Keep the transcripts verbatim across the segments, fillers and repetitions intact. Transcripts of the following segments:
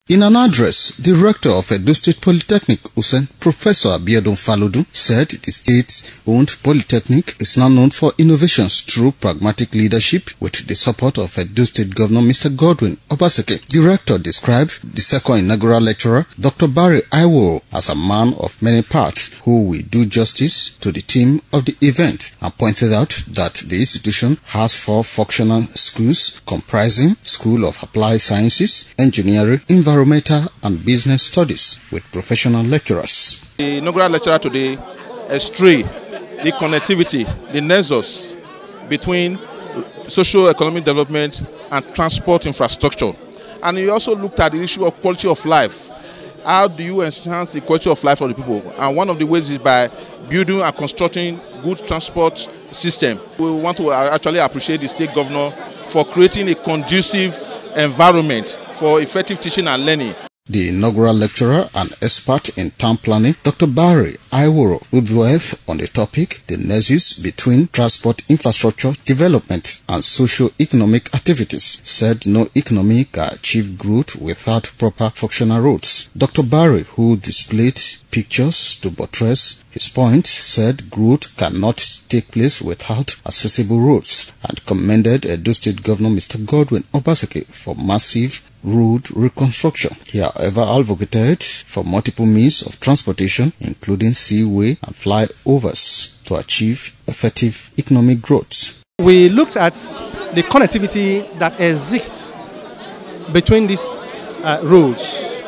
In an address, the rector of Edo State Polytechnic, Usen, Professor Abiodun Falodun, said the state-owned polytechnic is now known for innovations through pragmatic leadership with the support of Edo State Governor Mister Godwin Obaseki. The rector described the second inaugural lecturer, Doctor Barry Iworo, as a man of many parts who will do justice to the theme of the event, and pointed out that the institution has four functional schools comprising School of Applied Sciences, Engineering, Environmental and Business Studies with professional lecturers. The inaugural lecturer today extracted the connectivity, the nexus between socio-economic development and transport infrastructure. And he also looked at the issue of quality of life. How do you enhance the quality of life for the people? And one of the ways is by building and constructing good transport system. We want to actually appreciate the state governor for creating a conducive environment for effective teaching and learning. The inaugural lecturer and expert in town planning, Doctor Barry Iworo, who dwelt on the topic, the nexus between transport infrastructure development and socio-economic activities, said no economy can achieve growth without proper functional roads. Doctor Barry, who displayed pictures to buttress his point, said growth cannot take place without accessible roads, and commended Edo State Governor Mister Godwin Obaseki for massive road reconstruction. He, however, advocated for multiple means of transportation, including seaway and flyovers, to achieve effective economic growth. We looked at the connectivity that exists between these uh, roads,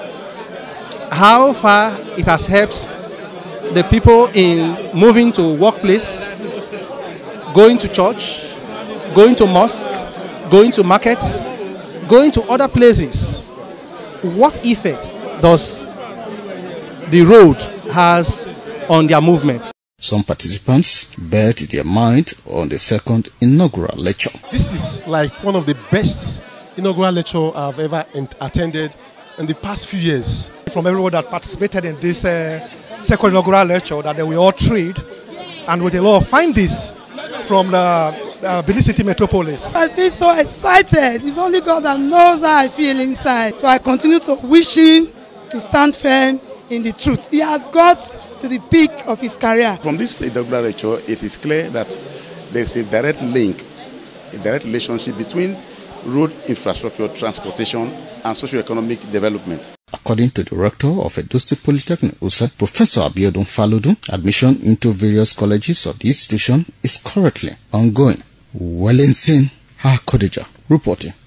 how far it has helped the people in moving to workplace, going to church, going to mosque, going to markets, going to other places. What effect does the road has on their movement? Some participants bared their mind on the second inaugural lecture. This is like one of the best inaugural lecture I've ever attended in the past few years. From everyone that participated in this uh, second inaugural lecture, that we all trade, and with a lot of findings from the Uh, Benin City Metropolis. I feel so excited. It's only God that knows how I feel inside. So I continue to wish him to stand firm in the truth. He has got to the peak of his career. From this inaugural lecture, it is clear that there is a direct link, a direct relationship between road infrastructure, transportation, and socio-economic development. According to the rector of Edo State Polytechnic, Professor Abiodun Falodun, admission into various colleges of the institution is currently ongoing. Wellington Hakodeja reporting.